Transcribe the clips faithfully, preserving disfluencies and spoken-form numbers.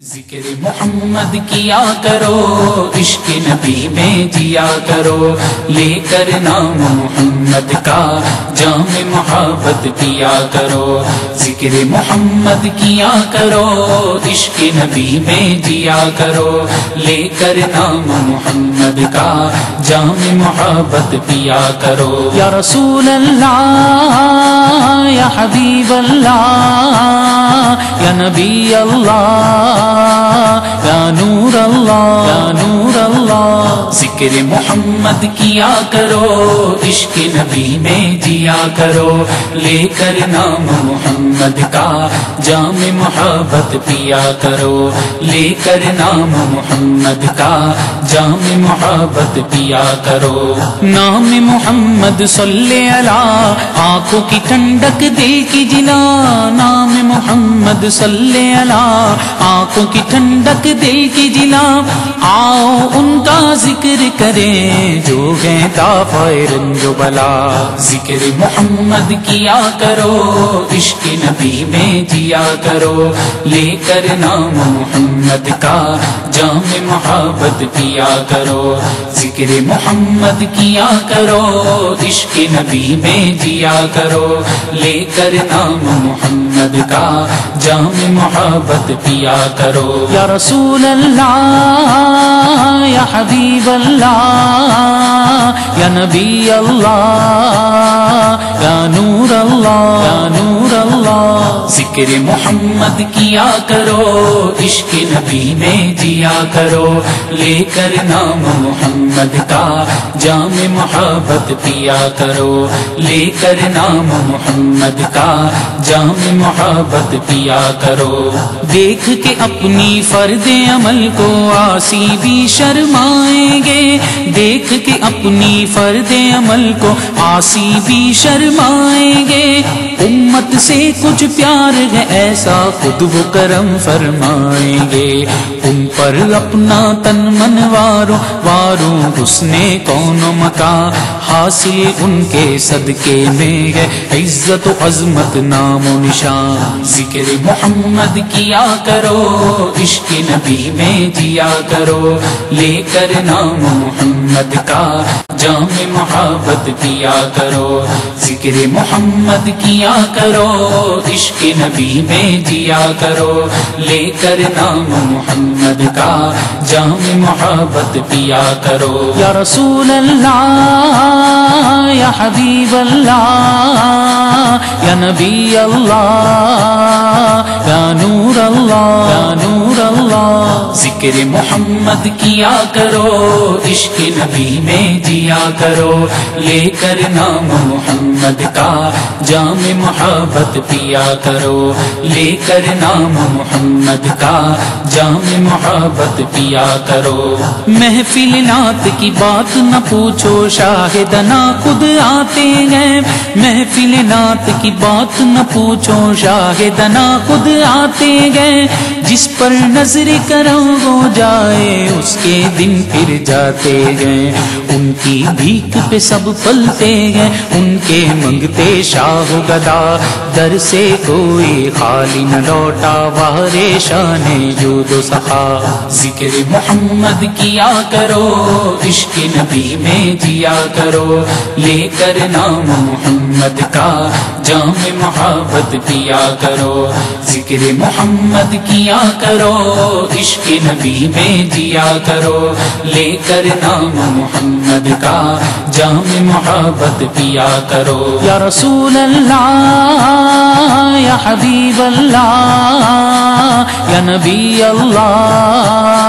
ذکر محمد کیا کرو، عشق نبی میں جیا کرو، لے کر نام محمد کا جام محبت پیا کرو۔ ذکر محمد کیا کرو، عشق نبی میں جیا کرو، لے کر نام محمد کا جام محبت پیا کرو۔ یا رسول اللہ، یا حبیب اللہ، یا نبی اللہ، یا نور اللہ، یا نور اللہ۔ ذکر محمد کیا کرو، عشق نبی میں جیا کرو، لے کر نام محمد کا جام محبت پیا کرو، لے کر نام محمد کا جام محبت پیا کرو۔ نام محمد صلی اللہ، آنکھوں کی ٹھنڈک دل کی جلا۔ نام محمد صلی اللہ، آنکھوں کی ٹھنڈک دل کی جلا۔ آؤ ان کا ذکر کریں جو گئے دافع رنج و بلا۔ ذکر محمد کیا کرو، عشق نبی میں جیا کرو، لے کر نام محمد کا جام محبت پیا کرو۔ ذکر محمد کیا کرو، عشق نبی میں جیا کرو، لے کر نام محمد کا جام محبت پیا کرو۔ یا رسول اللہ، یا حبیب اللہ، یا نبی اللہ، یا نور اللہ، یا نور اللہ۔ ذکر محمد کیا کرو، عشق نبی میں جیا کرو، لے کر نام محمد کا جام محبت پیا کرو، لے کر نام محمد کا جام محبت پیا کرو۔ دیکھ کے اپنی فرد عمل کو عاصی بھی شرمائیں گے، دیکھ کے اپنی فرد عمل کو عاصی بھی شرمائیں گے۔ امت سے کچھ پیار ہے ایسا خود وہ کرم فرمائیں گے، ان پر اپنا تن من وارو وارو حسن کون و مکان حاصل ان کے صدقے میں ہے عزت و عظمت نام و نشان۔ ذکر محمد کیا کرو، عشق نبی میں جیا کرو، لے کر نام محمد کا جام محبت پیا کرو۔ ذکر محمد کیا کرو، عشق نبی میں جیا کرو، لے کر نام محمد کا جام محبت پیا کرو۔ یا رسول اللہ، یا حبیب اللہ، یا نبی اللہ، یا نور اللہ، یا نور اللہ۔ ذکر محمد کیا کرو، عشق نبی میں جیا کرو، لے کر نام محمد کا جام محبت پیا کرو، لے کر نام محمد کا جام محبت پیا کرو۔ محفل نعت کی بات نہ پوچھو، شاہدنا خود آتے ہیں۔ محفل نعت کی بات نہ پوچھو، شاہدنا خود آتے گئے۔ جس پر نظر کرم ہو جائے اس کے دن پھر جاتے گئے۔ ان کی بھیک پہ سب پلتے ہیں، ان کے منگتے شاہ گدا در سے کوئی خالی نہ لوٹا، وارے شان جود و سخا۔ ذکر محمد کیا کرو، عشق نبی میں جیا کرو، لے کر نام محمد کا جام محبت پیا کرو۔ ذکر محمد کیا کرو، عشق نبی میں جیا کرو، لے کر نام محمد کا جام محبت پیا کرو۔ یا رسول اللہ، یا حبیب اللہ، یا نبی اللہ،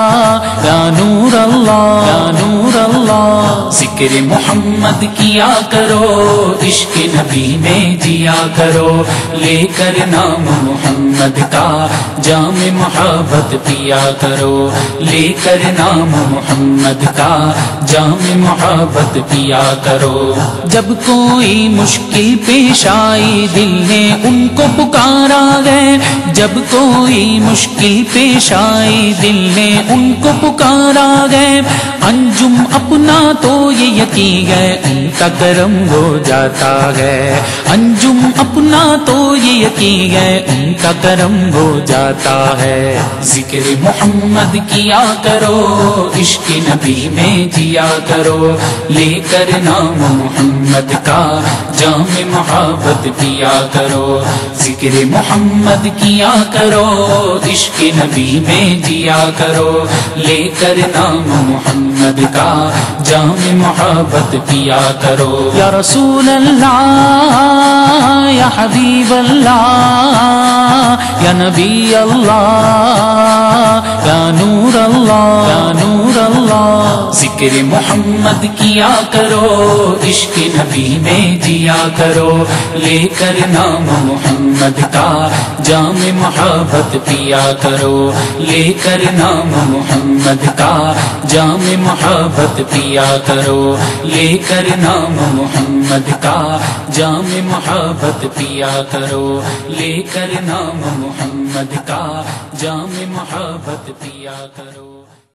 یا نور اللہ، یا نور اللہ۔ ذکر محمد کیا کرو، عشق نبی میں جیا کرو، لے کر نام محمد کا جام محبت پیا کرو، لے کر نام محمد کا جام محبت پیا کرو. جب کوئی مشکل پیش آئی دل نے ان کو پکارا گئے، جب کوئی مشکل پیش آئی دل نے ان کو پکارا گئے، انجم اپنا تو یہ یقین ہے ان کا کرم ہو جاتا ہے، انجم اپنا تو یہ یقین ہے ان کا کرم ہو جاتا ہے. ذکر محمد کیا کرو، عشق نبی میں جیا کرو، لے کر نام محمد کا جام محبت پیا کرو. ذکر محمد کیا کرو، عشق نبی میں جیا کرو، لے کر نام محمد کا جام محبت پیا کرو. یا رسول اللہ یا حبیب اللہ یا نبی اللہ یا نور اللہ یا نور اللہ. ذکر محمد کیا کرو، عشق نبی میں جیا کرو، لے کر نام محمد کا جام محبت پیا کرو، لے کر نام محمد کا جام محبت پیا کرو، لے کر نام محمد کا جام محبت پیا کرو، لے کر نام محمد کا جام محبت پیا کرو.